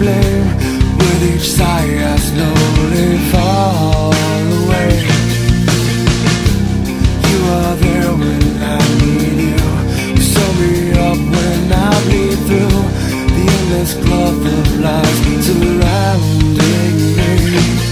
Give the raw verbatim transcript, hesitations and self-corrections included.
blame. With each sigh I slowly fall away. You are there when I need you. You sew me up when I bleed through the endless cloth of lies surrounding me.